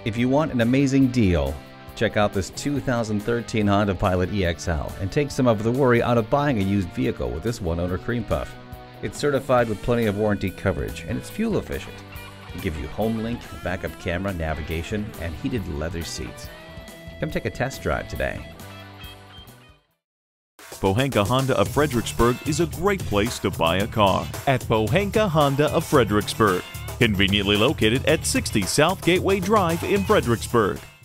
If you want an amazing deal, check out this 2013 Honda Pilot EXL and take some of the worry out of buying a used vehicle with this one-owner cream puff. It's certified with plenty of warranty coverage and it's fuel efficient. It gives you home link, backup camera, navigation, and heated leather seats. Come take a test drive today. Pohanka Honda of Fredericksburg is a great place to buy a car. At Pohanka Honda of Fredericksburg, conveniently located at 60 South Gateway Drive in Fredericksburg.